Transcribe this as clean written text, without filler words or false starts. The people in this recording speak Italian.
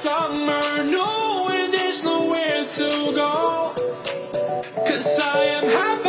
summer, knowing there's nowhere to go. 'Cause I am happy.